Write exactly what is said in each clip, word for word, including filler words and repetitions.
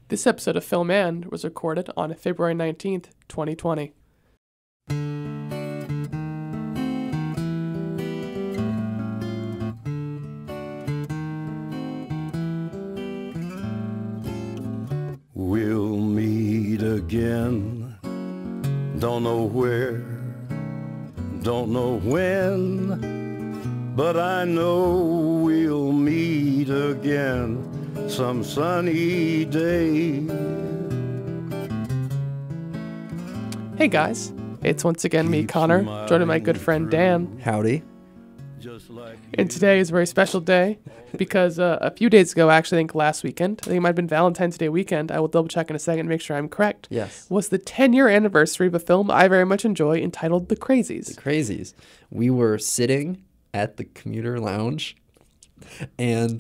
This episode of Film And was recorded on February nineteenth, twenty twenty. We'll meet again. Don't know where, don't know when, but I know we'll meet again some sunny day. Hey guys, it's once again me, Connor, joining my good friend Dan. Howdy. And today is a very special day because uh, a few days ago, actually, I think last weekend, I think it might have been Valentine's Day weekend, I will double check in a second to make sure I'm correct, Yes. was the ten-year anniversary of a film I very much enjoy entitled The Crazies. The Crazies. We were sitting at the commuter lounge and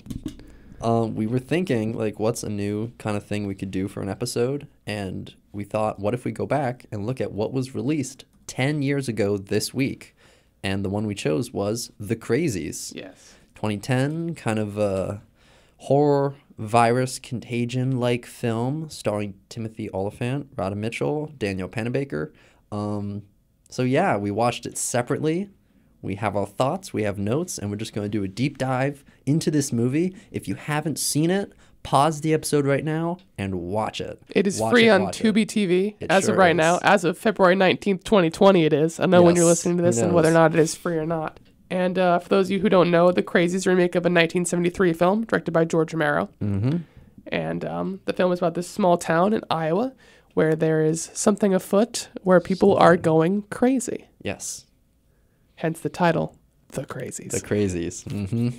um, we were thinking, like, what's a new kind of thing we could do for an episode? And we thought, what if we go back and look at what was released ten years ago this week? And the one we chose was The Crazies. Yes. twenty ten, kind of a horror virus contagion-like film starring Timothy Olyphant, Radha Mitchell, Daniel Panabaker. Um, so yeah, we watched it separately. We have our thoughts, we have notes, and we're just going to do a deep dive into this movie. If you haven't seen it, pause the episode right now and watch it. It is Watch free it, on watch Tubi it. T V It as sure of right is. now. As of February nineteenth, twenty twenty it is. I know when you're Yes, listening to this who and whether or knows? not it is free or not. And uh, for those of you who don't know, The Crazies remake of a nineteen seventy-three film directed by George Romero. Mm-hmm. And um, the film is about this small town in Iowa where there is something afoot where people are going crazy. Yes, Hence the title, The Crazies. The Crazies. Mm-hmm.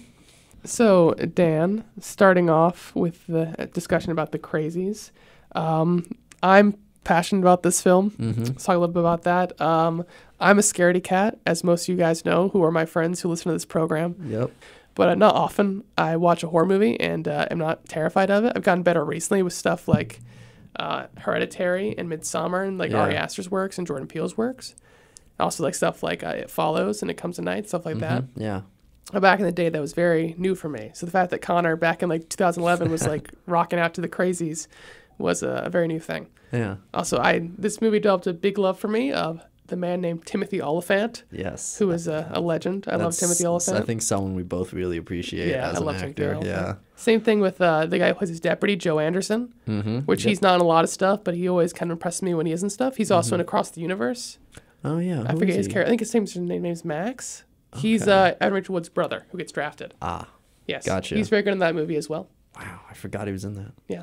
So, Dan, starting off with the discussion about The Crazies, um, I'm passionate about this film. Mm-hmm. Let's talk a little bit about that. Um, I'm a scaredy cat, as most of you guys know, who are my friends who listen to this program. Yep. But uh, not often I watch a horror movie and uh, am not terrified of it. I've gotten better recently with stuff like uh, Hereditary and Midsommar and like Yeah. Ari Aster's works and Jordan Peele's works. Also like stuff like uh, It Follows and It Comes at Night, stuff like that. Mm-hmm. Yeah. But back in the day, that was very new for me. So the fact that Connor back in like two thousand eleven was like rocking out to The Crazies was a, a very new thing. Yeah. Also, I this movie developed a big love for me of the man named Timothy Olyphant, Yes. who is a, a legend. I love That's- Timothy that's, Oliphant. I think someone we both really appreciate Yeah, as I an love Timothy actor. Oliphant. Yeah. Same thing with uh, the guy who plays his deputy, Joe Anderson, Mm-hmm. which he's not in a lot of stuff, but he always kind of impresses me when he is in stuff. He's also in Across the Universe. Oh yeah. I Who forget is his he? character. I think his name's, his name is Max. He's Okay. uh, Adam Rachel Wood's brother who gets drafted. Ah. Yes. Gotcha. He's very good in that movie as well. Wow. I forgot he was in that. Yeah.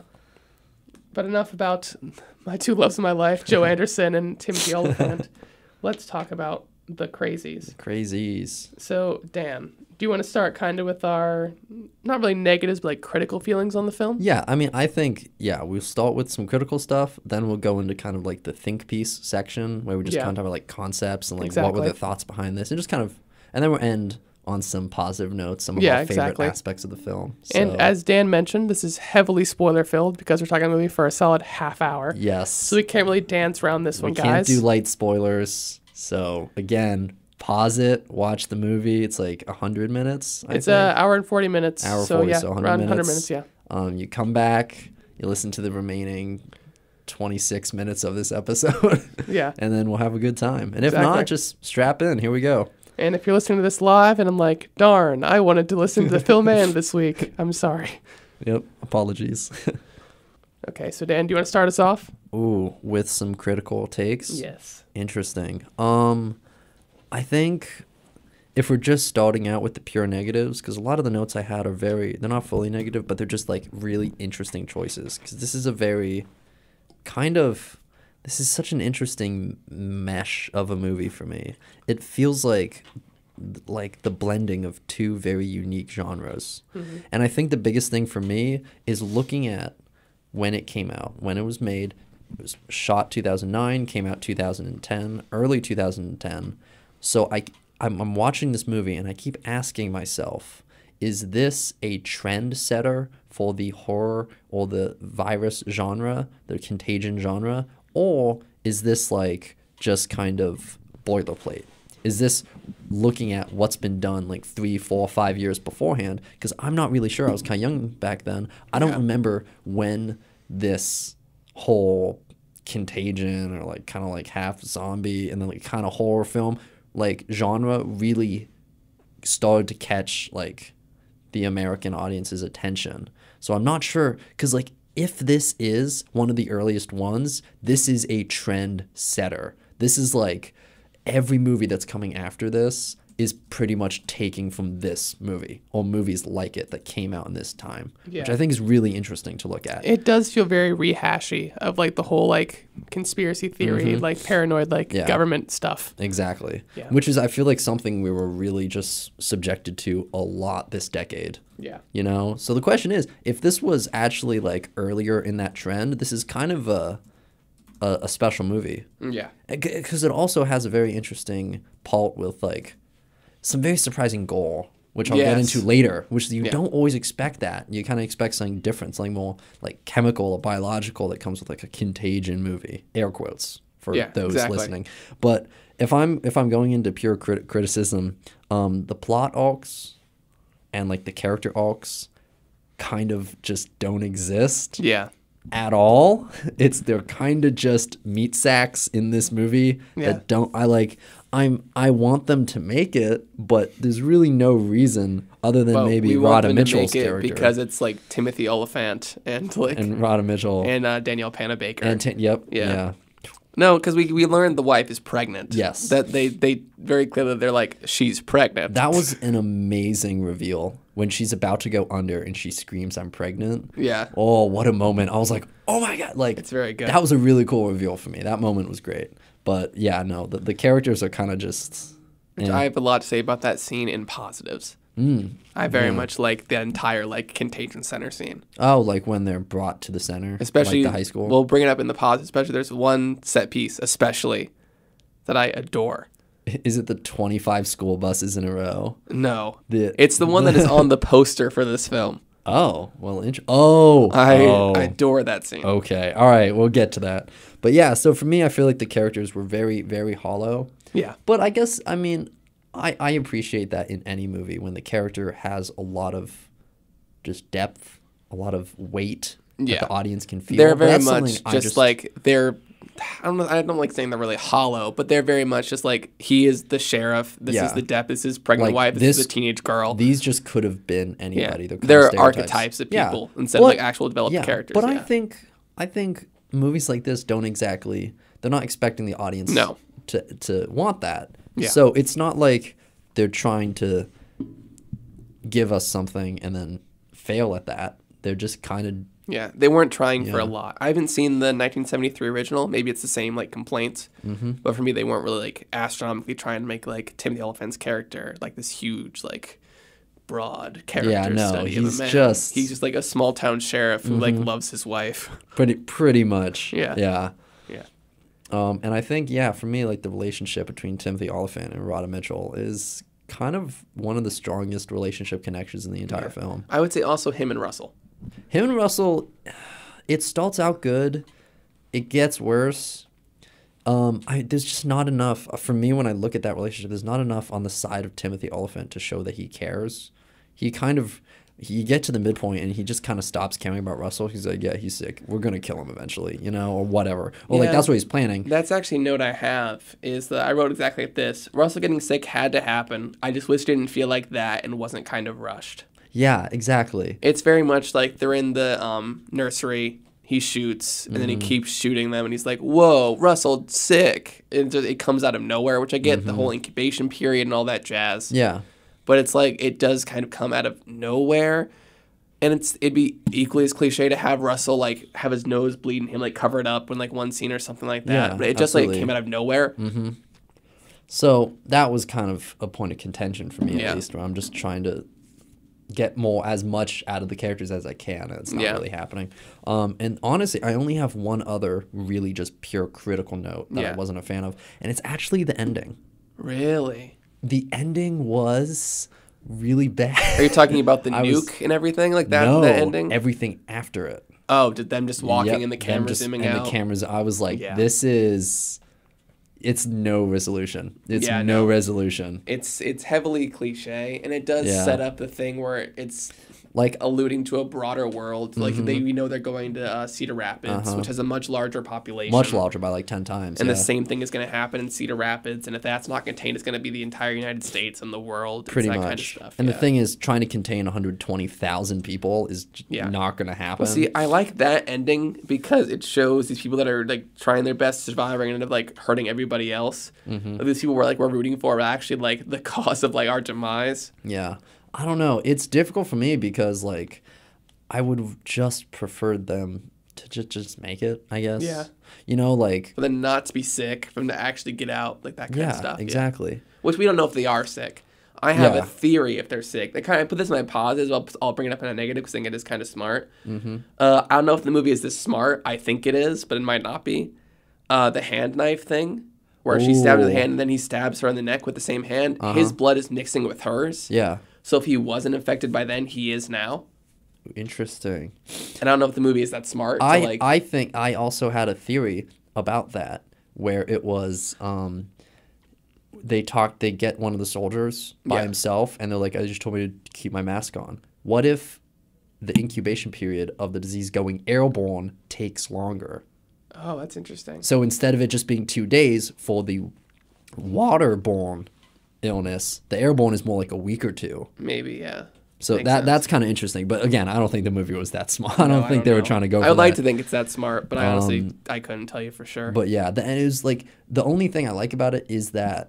But enough about my two loves of my life, Joe Anderson and Timothy Olyphant. Let's talk about The Crazies. Crazies. So, Dan, do you want to start kind of with our, not really negatives, but like critical feelings on the film? Yeah. I mean, I think yeah. We'll start with some critical stuff, then we'll go into kind of like the think piece section where we just Yeah. kind of talk about like concepts and like what Exactly. were the thoughts behind this, and just kind of, and then we'll end on some positive notes, some of Yeah, our favorite exactly. aspects of the film. And So, as Dan mentioned, this is heavily spoiler filled because we're talking about a movie for a solid half hour. yes, So we can't really dance around this we one, can't guys. do light spoilers. So again, pause it, watch the movie. It's like a hundred minutes. I it's an think. hour and forty minutes. Hour so forty, yeah, so one hundred around one hundred minutes. minutes, yeah. Um, you come back, you listen to the remaining twenty-six minutes of this episode, Yeah. and then we'll have a good time. And if Exactly. not, just strap in. Here we go. And if you're listening to this live and I'm like, darn, I wanted to listen to the Film Man this week, I'm sorry. Yep. Apologies. Okay, so Dan, do you want to start us off? Ooh, with some critical takes. Yes. Interesting. Um, I think if we're just starting out with the pure negatives, because a lot of the notes I had are very, they're not fully negative, but they're just like really interesting choices. Because this is a very kind of, this is such an interesting mesh of a movie for me. It feels like like the blending of two very unique genres. Mm-hmm. And I think the biggest thing for me is looking at when it came out, when it was made. It was shot two thousand nine, came out two thousand ten, early two thousand ten. So I, I'm, I'm watching this movie and I keep asking myself, is this a trend setter for the horror or the virus genre, the contagion genre? Or is this like just kind of boilerplate? Is this looking at what's been done like three, four, five years beforehand? Because I'm not really sure. I was kind of young back then. I don't Yeah. remember when this whole Contagion or like kind of like half zombie and then like kind of horror film like genre really started to catch like the American audience's attention. So I'm not sure, because like if this is one of the earliest ones, this is a trend setter. This is like every movie that's coming after this is pretty much taking from this movie or movies like it that came out in this time, Yeah. which I think is really interesting to look at. It does feel very rehashy of like the whole like conspiracy theory, Mhm. like paranoid, like Yeah. government stuff. Exactly. Yeah. Which is, I feel like, something we were really just subjected to a lot this decade. Yeah. You know? So the question is, if this was actually like earlier in that trend, this is kind of a a, a special movie. Yeah. Because it also has a very interesting plot with like some very surprising gore, which I'll get Yes. into later, which you Yeah. don't always expect that. You kind of expect something different, something more like chemical or biological that comes with like a Contagion movie, air quotes for Yeah, those exactly. listening. But if I'm if I'm going into pure crit- criticism, um, the plot arcs and like the character arcs kind of just don't exist Yeah. at all. It's they're kind of just meat sacks in this movie Yeah. that don't I like I'm I want them to make it, but there's really no reason other than Well, maybe we want Rhoda them to Mitchell's make it character because it's like Timothy Oliphant and like and and, Rhoda Mitchell uh, Danielle Panabaker. and t- yep Yeah. yeah. No, because we we learned the wife is pregnant. Yes. That they they very clearly they're like she's pregnant. That was an amazing reveal when she's about to go under and she screams, "I'm pregnant." Yeah. Oh, what a moment. I was like, "Oh my God." Like It's very good. That was a really cool reveal for me. That moment was great. But yeah, no, the, the characters are kind of just Which eh. I have a lot to say about that scene in positives. Mm. I very Yeah. much like the entire like Contagion Center scene, Oh, like when they're brought to the center, especially like the high school. We'll bring it up in the pause. Especially there's one set piece, especially that I adore. Is it the twenty-five school buses in a row? No, The, it's the one that is on the poster for this film. Oh, well, int- oh, I oh. I adore that scene. Okay, all right, we'll get to that. But yeah, so for me, I feel like the characters were very, very hollow. Yeah, But I guess, I mean, I, I appreciate that in any movie when the character has a lot of just depth, a lot of weight Yeah. that the audience can feel. they're But very that's much something I just, like they're. I don't know. I don't like saying they're really hollow, but they're very much just like he is the sheriff. This Yeah. is the dep. This is pregnant Like, wife. This, this- is a teenage girl. These just could have been yeah, anybody. They're, kind they're of stereotypes. archetypes of Yeah. people instead But- of like actual developed yeah, characters. But I yeah. think I think movies like this don't exactly they're not expecting the audience No. to to want that. Yeah. So it's not like they're trying to give us something and then fail at that. They're just kind of Yeah, they weren't trying for a Yeah. lot. I haven't seen the nineteen seventy-three original. Maybe it's the same like complaints, mm-hmm. but for me, they weren't really like astronomically trying to make like Tim the Elephant's character like this huge like broad character Yeah, no, study of he's a man. just- he's just like a small town sheriff who like Mhm. loves his wife. pretty pretty much. Yeah. Yeah. Yeah, Um, and I think, yeah, for me, like the relationship between Timothy Oliphant and Rhoda Mitchell is kind of one of the strongest relationship connections in the entire Yeah. film. I would say also him and Russell. Him and Russell, it starts out good, it gets worse. Um, I there's just not enough for me when I look at that relationship. There's not enough on the side of Timothy Oliphant to show that he cares. He kind of. You get to the midpoint and he just kind of stops caring about Russell. He's like, yeah, he's sick. We're going to kill him eventually, you know, or whatever. Or like, Yeah. that's what he's planning. That's actually a note I have is that I wrote exactly like this. Russell getting sick had to happen. I just wish it didn't feel like that and wasn't kind of rushed. Yeah, exactly. It's very much like they're in the um, nursery. He shoots, and then Mm-hmm. he keeps shooting them, and he's like, "Whoa, Russell, sick!" And just, it comes out of nowhere, which I get the whole incubation period and all that jazz. Mm-hmm. Yeah. But it's like it does kind of come out of nowhere, and it's it'd be equally as cliche to have Russell like have his nose bleed and him like cover it up in like one scene or something like that. Yeah, but it just like absolutely. came out of nowhere. So that was kind of a point of contention for me, Yeah. at least, where I'm just trying to get more as much out of the characters as I can. And it's not Yeah. really happening. Um, and honestly, I only have one other really just pure critical note that I Yeah. wasn't a fan of, and it's actually the ending. Really? The ending was really bad. Are you talking about the I nuke was- and everything like that? no, The ending? everything after it. oh, did them just walking Yep, and the them camera just- zooming and out? the cameras. I was like, Yeah. this is. It's no resolution. It's Yeah, no no. resolution. It's it's heavily cliche, and it does Yeah. set up the thing where it's Like, alluding to a broader world. Like they, you know, they're going to uh, Cedar Rapids, Uh-huh. which has a much larger population. much larger by like ten times. And yeah. the same thing is going to happen in Cedar Rapids. And if that's not contained, it's going to be the entire United States and the world. Pretty it's that much. kind of stuff. And yeah. the thing is, trying to contain one hundred twenty thousand people is j- Yeah. not going to happen. Well, see, I like that ending because it shows these people that are like trying their best to survive are going to end up like hurting everybody else. Mm-hmm. Like, these people we're like we're rooting for are actually like the cause of like our demise. Yeah. I don't know. It's difficult for me because, like, I would have just preferred them to just, just make it, I guess. Yeah. You know, like, For them not to be sick, for them to actually get out, like that kind yeah, of stuff. yeah. exactly. Which we don't know if they are sick. I have Yeah. a theory if they're sick. They kind of put this in my positives. I'll, I'll bring it up in a negative because I think it is kind of smart. Mm-hmm. Uh, I don't know if the movie is this smart. I think it is, but it might not be. Uh, the hand knife thing, where she stabs her in the Ooh. hand and then he stabs her in the neck with the same hand. Uh-huh. His blood is mixing with hers. Yeah. So if he wasn't infected by then, he is now. Interesting. And I don't know if the movie is that smart. I, to like, I think I also had a theory about that where it was um, they talk they get one of the soldiers by Yeah. himself and they're like, I just told me to keep my mask on. What if the incubation period of the disease going airborne takes longer? oh, that's interesting. So instead of it just being two days for the waterborne illness, the airborne is more like a week or two. Maybe, yeah. So Makes that sense. that's kind of interesting. But again, I don't think the movie was that smart. I don't No, think they were know. trying to go for I would like that. to think it's that smart, but I honestly, Um, I couldn't tell you for sure. But yeah, the, and it was like the only thing I like about it is that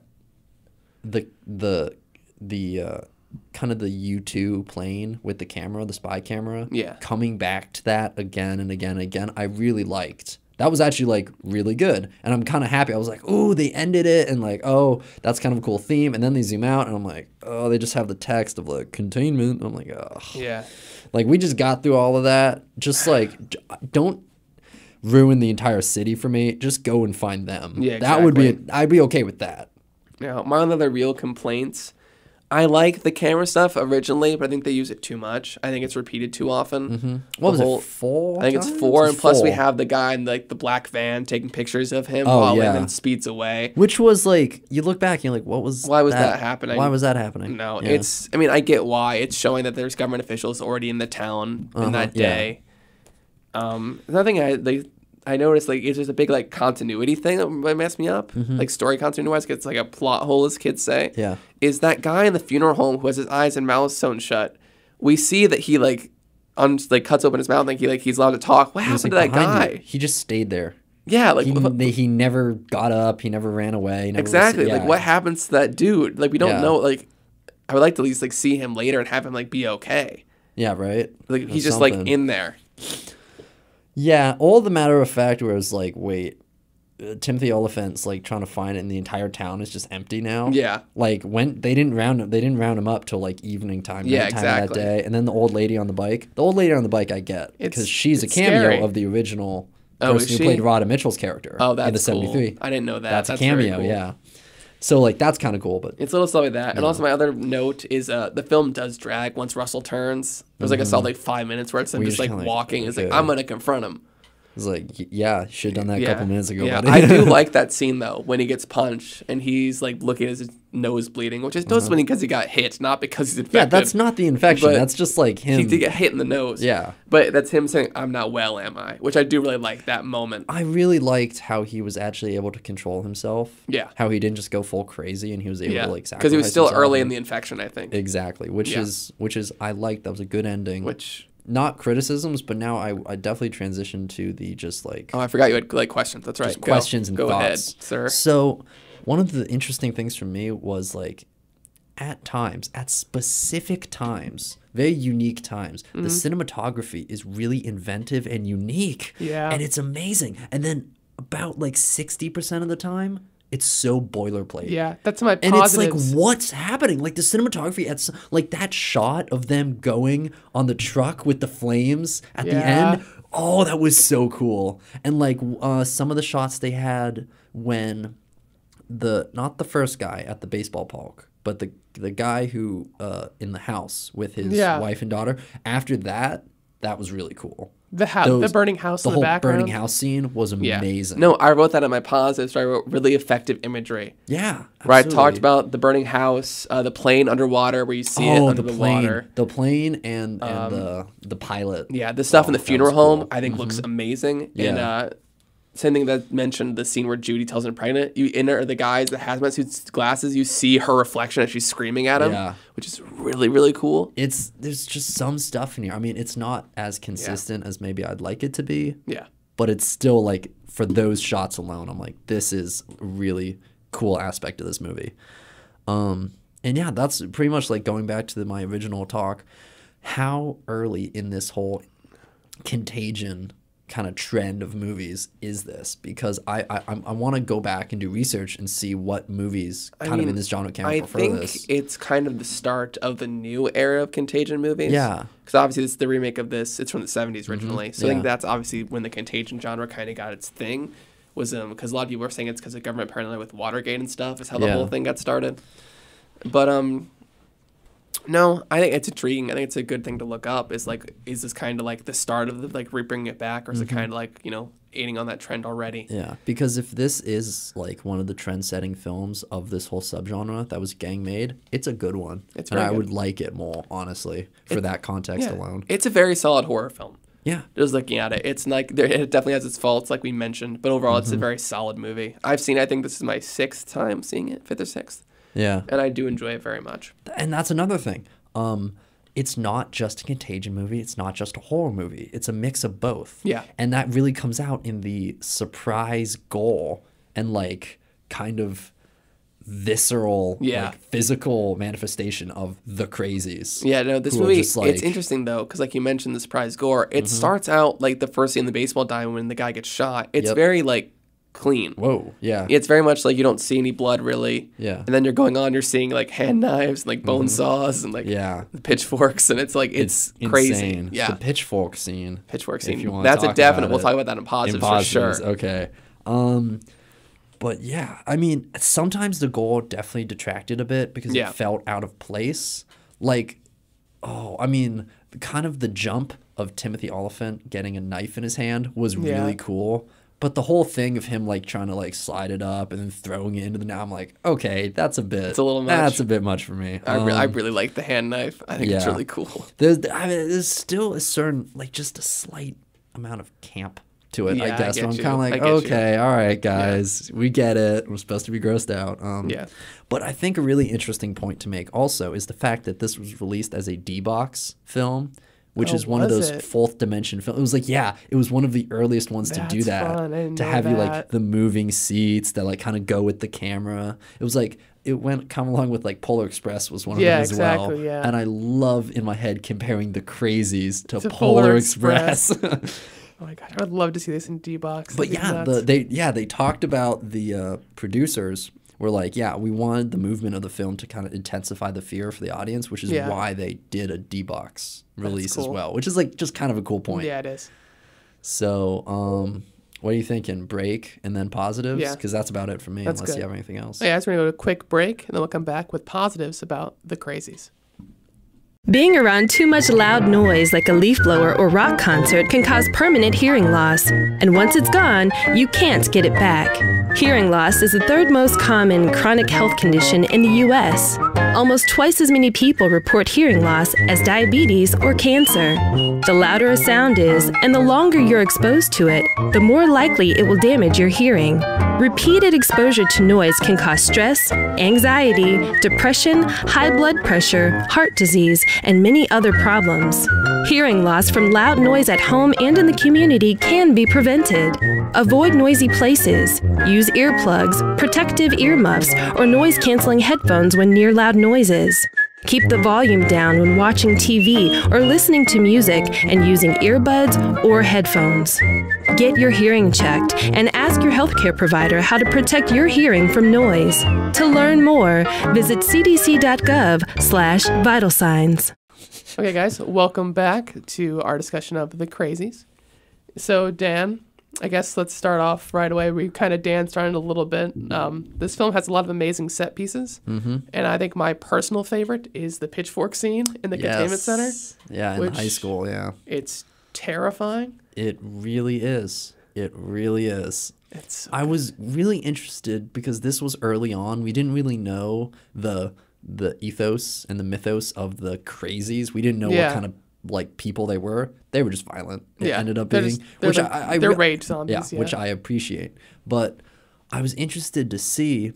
the the the uh, kind of the U two plane with the camera, the spy camera, Yeah. coming back to that again and again and again. I really liked. That was actually like really good, and I'm kind of happy. I was like, oh, they ended it, and like, oh, that's kind of a cool theme. And then they zoom out, and I'm like, oh, they just have the text of like containment. I'm like, oh, yeah. like we just got through all of that. Just like, j- don't ruin the entire city for me. Just go and find them. Yeah, that would be. exactly. I'd be okay with that. Now, my other real complaints, I like the camera stuff originally, but I think they use it too much. I think it's repeated too often. What The was whole- it? Four. I think it's times? four, and plus we Four. have the guy in like the black van taking pictures of him Oh, while yeah. Landon speeds away. Which was like, you look back, and you're like, what was? Why was that happening? Why was that happening? No, Yeah. it's. I mean, I get why. It's showing that there's government officials already in the town Uh-huh, in that yeah. day. Um, another thing I like, I noticed like is there's a big like continuity thing that might mess me up, like story continuity wise. It's like a plot hole, as kids say. Mm-hmm. Yeah. Is that guy in the funeral home who has his eyes and mouth sewn shut? We see that he like, un- like cuts open his mouth, like he like he's allowed to talk. What He was, happened like, to that behind guy? you. He just stayed there. Yeah, like He, wh- they, he never got up. He never ran away. Never was- exactly. Like yeah. what happens to that dude? Like we don't Yeah. know. Like I would like to at least like see him later and have him like be okay. Yeah, right. Like Or he's just like something. in there. Yeah, all the matter of fact where it's like, wait, uh, Timothy Oliphant's like trying to find it, and the entire town is just empty now. Yeah. Like when they didn't round they didn't round him up till like evening time, Yeah, nighttime exactly. that day, and then the old lady on the bike. The old lady on the bike, I get It's- because she's a it's cameo scary. of the original Oh, person is who she? played Rhoda Mitchell's character. Oh, that's in the seventy-three. cool. I didn't know that. That's, That's a very cameo, cool. yeah. So like that's kind of cool, but It's a little stuff like that. And also my other note is uh the film does drag once Russell turns. There's like a solid like five minutes where it's him Where you're just just like kinda like, walking. It's like okay. I'm gonna confront him. it's like y- yeah, should have done that a Yeah. couple minutes ago. Yeah, buddy. I do like that scene though when he gets punched and he's like looking at his nose bleeding, which is nose bleeding because he got hit, not because he's infected. yeah, that's not the infection. But That's just like him. He did get hit in the nose. Yeah. But that's him saying, "I'm not well, am I?" Which I do really like that moment. I really liked how he was actually able to control himself. Yeah. How he didn't just go full crazy and he was able Yeah, to like because he was sacrifice still himself early in and- the infection, I think. Exactly, which Yeah. is which is I liked. That was a good ending. Which Not criticisms, but now I I definitely transitioned to the just like oh, I forgot you had like questions. That's right. just Go. questions and Go thoughts. ahead, sir. So one of the interesting things for me was like at times, at specific times, very unique times, the Mm-hmm. cinematography is really inventive and unique. Yeah. And it's amazing. And then about like sixty percent of the time, it's so boilerplate. Yeah, that's my And positives. it's like, what's happening? Like the cinematography, at s- like that shot of them going on the truck with the flames at the Yeah. end. Oh, that was so cool. And like uh, some of the shots they had when the not the first guy at the baseball park, but the the guy who uh, in the house with his Yeah. wife and daughter. After that, that was really cool. The house, the Those- burning house the in the whole background. burning house scene was Yeah. amazing. No, I wrote that in my positives. So I wrote really effective imagery. Yeah. Where I talked absolutely. about the burning house, uh, the plane underwater, where you see it oh under the the, plane, water. the plane, and and the the pilot. Yeah, the stuff in Oh, the that funeral was cool. home I think looks amazing. And Yeah. uh, same thing that mentioned the scene where Judy tells him pregnant. You in her the guys, the hazmat suits, glasses. You see her reflection as she's screaming at him, Yeah. which is really really cool. It's there's just some stuff in here. I mean, it's not as consistent as maybe I'd like it to be, Yeah, but it's still like for those shots alone, I'm like, this is a really cool aspect of this movie. Um, and yeah, that's pretty much like going back to the, my original talk. How early in this whole Contagion kind of trend of movies is this? Because I I, I want to go back and do research and see what movies kind of mean, in this genre came I up before think this. it's kind of the start of the new era of Contagion movies. Yeah. Because obviously this is the remake of this. It's from the seventies originally. So I Yeah. think that's obviously when the Contagion genre kind of got its thing. Was um because a lot of people were saying it's because of government paranoia with Watergate and stuff is how the Yeah. whole thing got started. But um, no, I think it's intriguing. I think it's a good thing to look up. Is like, is this kind of like the start of the, like re bringing it back, or is it kind of like you know aiding on that trend already? Yeah, because if this is like one of the trend-setting films of this whole subgenre that was gang made, it's a good one. It's and very I good. would like it more, honestly, for that context Yeah. alone. It's a very solid horror film. Yeah. Just looking at it, it's like there, it definitely has its faults, like we mentioned, but overall, Mm-hmm. it's a very solid movie. I've seen. I think this is my sixth time seeing it, fifth or sixth, Yeah. and I do enjoy it very much. And that's another thing. Um, it's not just a Contagion movie. It's not just a horror movie. It's a mix of both. Yeah. And that really comes out in the surprise gore and like kind of visceral, Yeah. like physical manifestation of the crazies. Yeah, no, this who are movie, just, like- it's interesting though, because like you mentioned, the surprise gore. It starts out like the first scene in the baseball diamond when the guy gets shot. It's Yep. very like clean. Whoa. Yeah. It's very much like you don't see any blood really. Yeah. And then you're going on, you're seeing like hand knives and like bone saws and like Yeah. pitchforks, and it's like it's, It's crazy. insane. Yeah, The pitchfork scene. pitchfork if scene. you wanna That's a talk definite. about We'll it. talk about that in positives, In positives, for sure. Okay. Um, but yeah, I mean, sometimes the gore definitely detracted a bit because Yeah. it felt out of place. Like, oh, I mean, kind of the jump of Timothy Oliphant getting a knife in his hand was Yeah. really cool. But the whole thing of him like trying to like slide it up and then throwing it into the now, I'm like, okay, that's a bit. It's a little much. That's a bit much for me. I, re- I Um, really like the hand knife. I think it's yeah. really cool. there's, I mean, there's still a certain, like, just a slight amount of camp to it, Yeah, I I guess. get I'm you. kind of I like, get you. okay, all right, guys, we get it. We're supposed to be grossed out. Um, Yeah. But I think a really interesting point to make also is the fact that this was released as a D-Box film, which Oh, is one of was those it? fourth dimension films. It was like, yeah, it was one of the earliest ones to do That's that. fun. I didn't To know have you like that. the moving seats that like kind of go with the camera. It was like it went come along with like Polar Express was one of Yeah, them as well. exactly, yeah. And I love in my head comparing the Crazies to, To Polar, Polar Express. Oh my god, I would love to see this in D box. But yeah, the, they yeah they talked about the uh, producers were like, yeah, we wanted the movement of the film to kind of intensify the fear for the audience, which is Yeah. why they did a D-Box release as cool. well, which is like just kind of a cool point. yeah, it is. So, um, what are you thinking? Break and then positives? Yeah. Because that's about it for me, That's unless good. you have anything else. Yeah, so we're gonna go to a quick break, and then we'll come back with positives about the Crazies. Being around too much loud noise like a leaf blower or rock concert can cause permanent hearing loss. And once it's gone, you can't get it back. Hearing loss is the third most common chronic health condition in the U S. Almost twice as many people report hearing loss as diabetes or cancer. The louder a sound is, and the longer you're exposed to it, the more likely it will damage your hearing. Repeated exposure to noise can cause stress, anxiety, depression, high blood pressure, heart disease, and many other problems. Hearing loss from loud noise at home and in the community can be prevented. Avoid noisy places. Use earplugs, protective earmuffs, or noise-canceling headphones when near loud noises. Keep the volume down when watching T V or listening to music and using earbuds or headphones. Get your hearing checked and ask your healthcare provider how to protect your hearing from noise. To learn more, visit c d c dot gov slash vital signs. Okay, guys, welcome back to our discussion of the Crazies. So, Dan, I guess let's start off right away. We kind of danced around it a little bit. Um, this film has a lot of amazing set pieces, mm-hmm. and I think my personal favorite is the pitchfork scene in the containment center. Yeah, in which- high school, yeah. It's terrifying. It really is. It really is. It's so I was really interested because this was early on. We didn't really know the the ethos and the mythos of the crazies. We didn't know Yeah. what kind of like people they were. They were just violent. It Yeah. ended up They're being just- they're which like- I, I they're re- rage zombies, Yeah, yeah. which I appreciate. But I was interested to see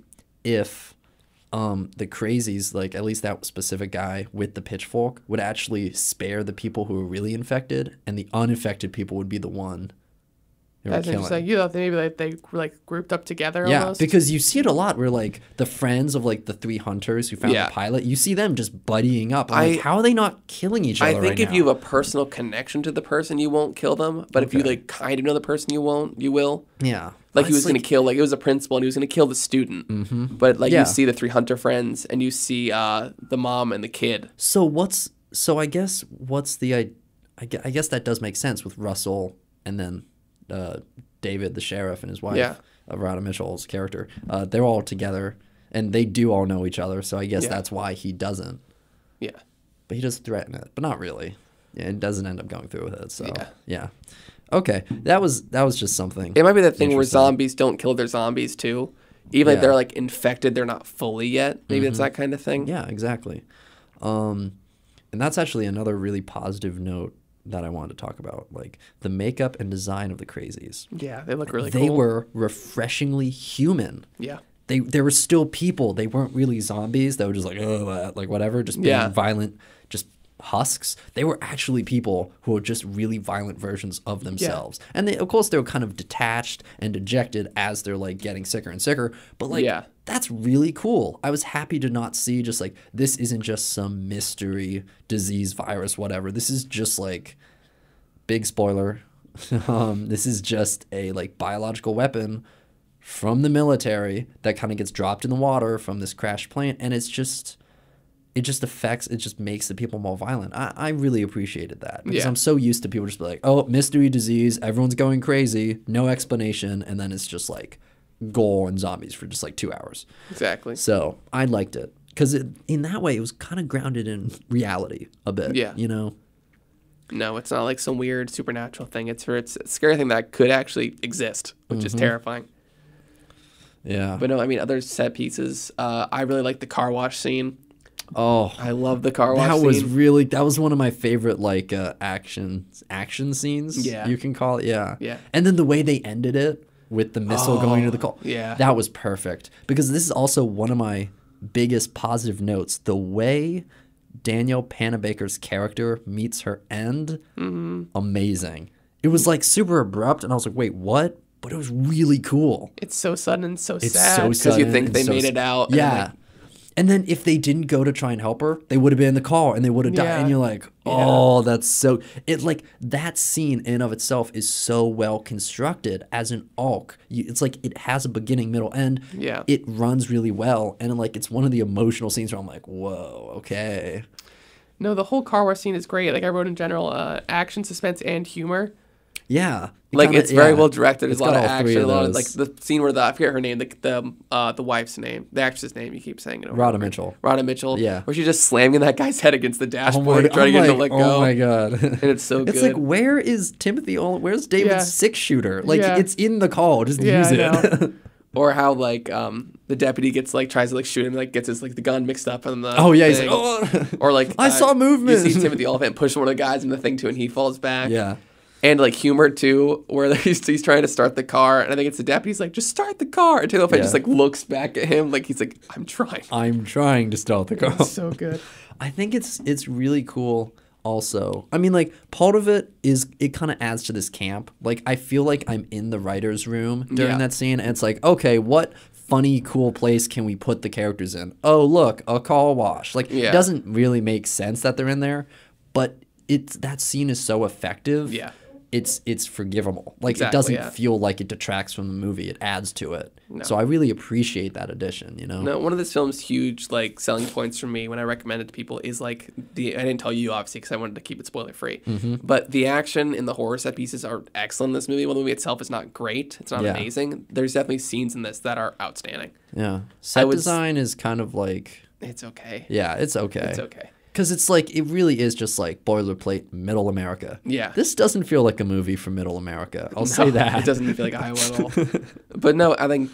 if um, the crazies, like at least that specific guy with the pitchfork, would actually spare the people who were really infected, and the uninfected people would be the one they were That's killing. interesting. You thought they maybe like they like grouped up together Yeah, almost. because you see it a lot where like the friends of like the three hunters who found Yeah. the pilot, you see them just buddying up. I'm I- like, how are they not killing each other I think right if now? you have a personal connection to the person, you won't kill them. But if you Okay. like kind of know the person, you won't. You will. yeah, Like he It's was gonna kill, like it was a principal, and he was gonna kill the student. Mm-hmm. But like Yeah. you see the three hunter friends, and you see uh, the mom and the kid. So what's so I guess what's the I, I gue- I guess that does make sense with Russell and then uh, David the sheriff and his wife, Yeah. uh, Radha Mitchell's character. Uh, they're all together and they do all know each other. So I guess Yeah. that's why he doesn't. Yeah. But he does threaten it, but not really. Yeah, it doesn't end up going through with it. So Yeah. yeah. Okay, that was that was just something. It might be that thing where interesting. zombies don't kill their zombies too. Even Yeah. if they're like infected, they're not fully yet. Maybe it's that kind of thing. Yeah, exactly. Um, and that's actually another really positive note that I wanted to talk about, like the makeup and design of the crazies. Yeah, they look really they cool. were refreshingly human. Yeah. They they were still people. They weren't really zombies. They were just like oh, uh, like whatever, just being Yeah. violent, just husks. They were actually people who were just really violent versions of themselves. And they, of course, they were kind of detached and dejected as they're like getting sicker and sicker. But like Yeah. that's really cool. I was happy to not see just like this isn't just some mystery disease virus whatever. This is just like big spoiler. um, this is just a like biological weapon from the military that kind of gets dropped in the water from this crashed plane, and it's just it just affects it just makes the people more violent. I, I really appreciated that because Yeah. I'm so used to people just be like, oh, mystery disease, everyone's going crazy, no explanation, and then it's just like gore and zombies for just like two hours. Exactly. So I liked it because in that way it was kind of grounded in reality a bit. Yeah. You know. No, it's not like some weird supernatural thing. It's for it's a scary thing that could actually exist, which Mm-hmm. is terrifying. Yeah. But no, I mean other set pieces. Uh, I really like the car wash scene. Oh. I love the car wash That scene. was really that was one of my favorite like uh, action action scenes. Yeah. You can call it. Yeah. Yeah. And then the way they ended it with the missile going to the car. yeah. That was perfect because this is also one of my biggest positive notes. The way Danielle Panabaker's character meets her end, Mm-hmm. amazing. It was like super abrupt, and I was like, "Wait, what?" But it was really cool. It's so sudden and so It's sad so because sudden. you think and they so made s- it out. and Yeah. like, And then if they didn't go to try and help her, they would have been in the car and they would have died. Yeah. And you're like, oh, that's so. It like that scene in and of itself is so well constructed as an arc. You, it's like it has a beginning, middle, end. Yeah. It runs really well, and like it's one of the emotional scenes where I'm like, whoa, okay. no, the whole car wash scene is great. Like I wrote in general, uh, action, suspense, and humor. Yeah. It Like kinda- it's very yeah. well directed. There's It's a lot got of all three action. A lot of those. like the scene where the I forget her name, the the uh, the wife's name, the actress's name. You keep saying it. Over Rhoda and over. Mitchell. Rhoda Mitchell. Yeah. Where she's just slamming that guy's head against the Oh dashboard my, to try to get I'm him to let like, go. Oh my god! And it's so It's good. like, where is Timothy? Ol- Where's David's Yeah. six shooter? Like, Yeah. it's in the call. Just Yeah, use I it. know. Or how like um the deputy gets like tries to like shoot him, like gets his like the gun mixed up in the Oh yeah, he's thing. like, oh. Or like I saw movement. You see Timothy Oliphant push one of the guys in the thing too, and he falls back. Yeah. And like humor too, where he's, he's trying to start the car, and I think it's the deputy's like, just start the car. And Timothy Oliphant Yeah. just like looks back at him, like he's like, I'm trying. I'm trying to start the car. It's so good. I think it's it's really cool. Also, I mean, like part of it is it kind of adds to this camp. Like I feel like I'm in the writers' room during Yeah. that scene, and it's like, okay, what funny, cool place can we put the characters in? Oh, look, a car wash. Like Yeah. it doesn't really make sense that they're in there, but it's that scene is so effective. Yeah. It's it's forgivable. Like Exactly, it doesn't yeah. feel like it detracts from the movie. It adds to it. So I really appreciate that addition. You know. No, one of this film's huge like selling points for me when I recommend it to people is like the I didn't tell you obviously because I wanted to keep it spoiler free, Mm-hmm. but the action and the horror set pieces are excellent in this movie. While the movie itself is not great, it's not Yeah. amazing. There's definitely scenes in this that are outstanding. Yeah. Set would s- design is kind of like It's okay. yeah, it's okay. It's okay. Because it's like, it really is just like boilerplate middle America. Yeah. This doesn't feel like a movie for middle America. I'll No, say that. It doesn't feel like Iowa at all. But no, I think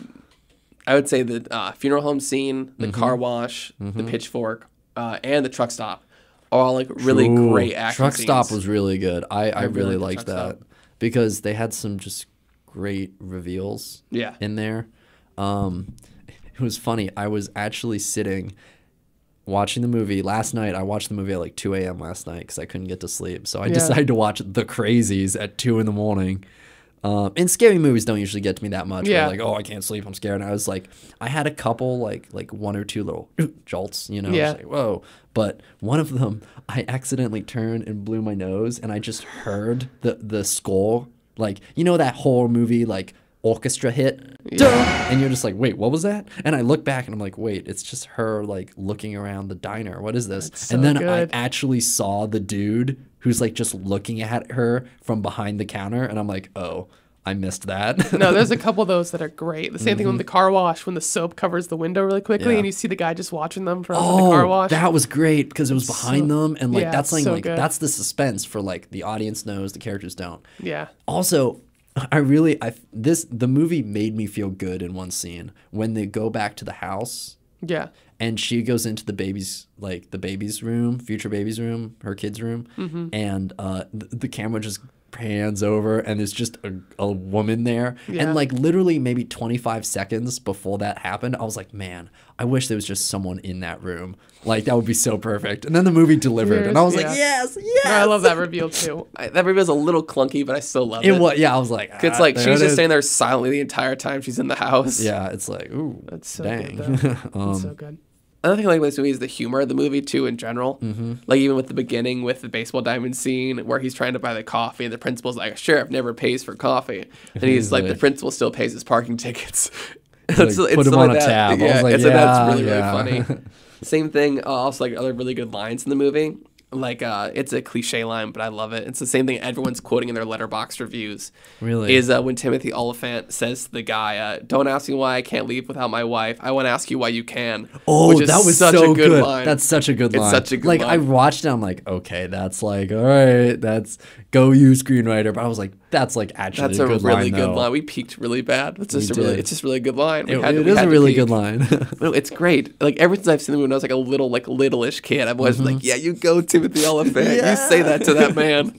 I would say the uh, funeral home scene, the Mm-hmm. car wash, the pitchfork, uh, and the truck stop are all like really Ooh, great action Truck scenes. stop was really good. I, I, really really like the liked truck that because they had some just great reveals Yeah. in there. Um, it was funny. I was actually sitting watching the movie last night. I watched the movie at like two a.m. last night because I couldn't get to sleep. So I Yeah. decided to watch The Crazies at two in the morning. Um, and scary movies don't usually get to me that much. Yeah. Where like, oh, I can't sleep. I'm scared. And I was like, I had a couple like like one or two little jolts, you know. Yeah. Just like, whoa. But one of them, I accidentally turned and blew my nose, and I just heard the the score, like you know that horror movie like orchestra hit, Duh! And you're just like, wait, what was that? And I look back and I'm like, wait, it's just her like looking around the diner. What is this? That's so and then good. I actually saw the dude who's like just looking at her from behind the counter, and I'm like, oh, I missed that. No, there's a couple of those that are great. The same thing with the car wash when the soap covers the window really quickly Yeah. and you see the guy just watching them from Oh, the car wash. that was great because it was behind So- them, and like yeah, that's it's like, so like good. that's the suspense for like the audience knows, the characters don't. Yeah. Also, I really I this the movie made me feel good in one scene when they go back to the house Yeah. and she goes into the baby's like the baby's room, future baby's room, her kid's room, Mm-hmm. and uh, the, the camera just pans over and there's just a, a woman there, Yeah. and like literally maybe twenty-five seconds before that happened, I was like, man, I wish there was just someone in that room. Like that would be so perfect. And then the movie delivered, and I was Yeah. like, yes, yes. No, I love that reveal too. I, that reveal is a little clunky, but I still love it. It was, yeah. I was like, It's ah, like there she's it just is. standing there silently the entire time she's in the house. Yeah, it's like, ooh, That's so dang. good, though. um, It's so good. Another thing I like about this movie is the humor of the movie too in general. Mm-hmm. Like even with the beginning with the baseball diamond scene where he's trying to buy the coffee and the principal's like, sheriff never pays for coffee. And he's He's like, like- the principal still pays his parking tickets. like, It's- put it's him stuff on like a that. tab. I Yeah, was like, it's like, yeah, that's really, yeah. really funny. Same thing, uh, also like other really good lines in the movie. Like uh, it's a cliche line, but I love it. It's the same thing everyone's quoting in their Letterboxd reviews. Really? Is uh, when Timothy Oliphant says to the guy, uh, "Don't ask me why I can't leave without my wife. I want to ask you why you can." Oh, which is that was such so a good, good. line. That's such a good It's line. such a good like I line. watched it, I'm like, okay, that's like, all right, that's go you screenwriter. But I was like, that's like actually That's a, a, good really line, good though. line. We peaked really bad. It's just We a really, did. it's just a really good line. We It, had to- it we is had a to really peak. good line. No, it's great. Like ever since I've seen the movie when I was like a little, like littleish kid, I've always been like, "Yeah, you go, Timothy Oliphant. Yeah. You say that to that man."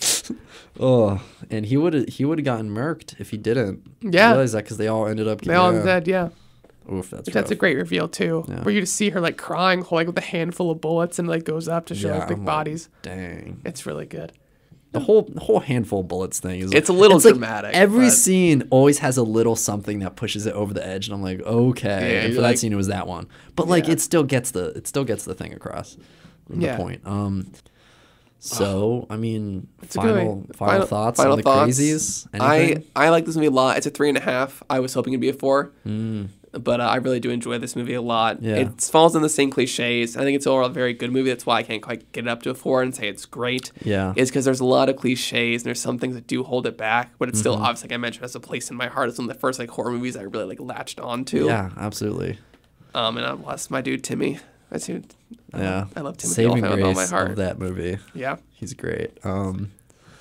Oh, and he would have he would have gotten murked if he didn't. Yeah. I realized that because they all ended up. They all yeah. dead. Yeah. Oof, that's That's a rough. great reveal too. Yeah. Where you just see her like crying, like with a handful of bullets, and like goes up to show Yeah, like big I'm like, bodies. Dang. It's really good. The whole the whole handful of bullets thing is It's a little like dramatic, every but- scene always has a little something that pushes it over the edge, and I'm like, okay. Yeah, and for you're that like- scene, it was that one. But like, Yeah. it still gets the it still gets the thing across. The Yeah. point. Um. So I mean, It's a good final, movie. final thoughts final on the thoughts. crazies. I Anything? I like this movie a lot. It's a three and a half. I was hoping it'd be a four, Mm. but uh, I really do enjoy this movie a lot. Yeah. It falls in the same cliches. I think it's overall a very good movie. That's why I can't quite get it up to a four and say it's great. Yeah. Is because there's a lot of cliches and there's some things that do hold it back, but it's still Mm-hmm. obviously like I mentioned has a place in my heart. It's one of the first like horror movies I really like latched onto. Yeah, absolutely. Um, and I bless my dude Timmy. That's who. I Yeah. love, I love Timothy Saving Oliphant with all my grace heart. of that movie. Yeah. He's great. Um,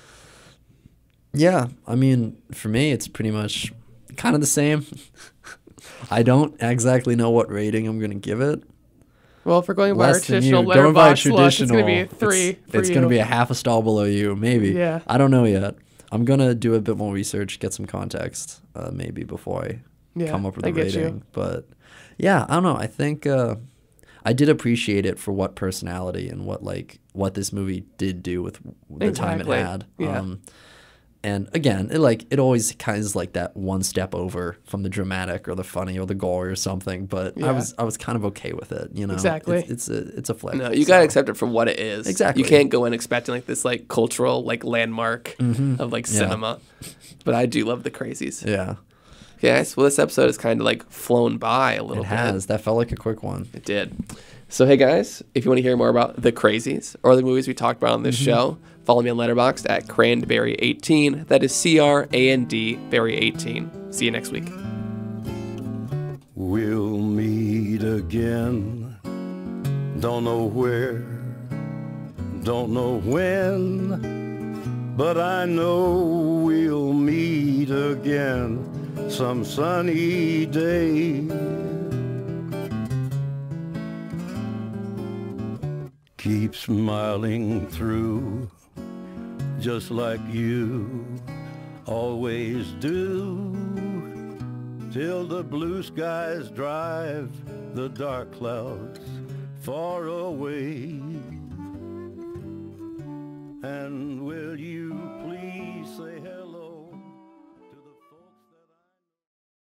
yeah, I mean, for me, it's pretty much kind of the same. I don't exactly know what rating I'm going to give it. Well, if we're going by our Less than you. traditional Going by letterbox look, it's going to be a traditional, three It's, for it's you. going to be a half a star below you, maybe. Yeah. I don't know yet. I'm going to do a bit more research, get some context, uh, maybe before I Yeah, come up with I a get you. rating. But yeah, I don't know. I think uh, I did appreciate it for what personality and what like what this movie did do with the time Exactly. it had. Yeah. Um, and again, it like it always kind of is like that one step over from the dramatic or the funny or the gore or something. But I Yeah. was I was kind of okay with it. You know, Exactly. It's, it's a it's a flick. No, you so. gotta accept it for what it is. Exactly. You can't go in expecting like this like cultural like landmark of like Mm-hmm. Yeah. cinema. But I do love the crazies. Yeah, Okay, guys. Well, this episode has kind of like flown by a little it bit. has. That felt like a quick one. It did. So hey guys, if you want to hear more about the crazies or the movies we talked about on this show, follow me on Letterboxd at Cranberry eighteen. That is C R A N D Berry eighteen. See you next week. We'll meet again. Don't know where, don't know when, but I know we'll meet again some sunny day. Keep smiling through, just like you always do, till the blue skies drive the dark clouds far away.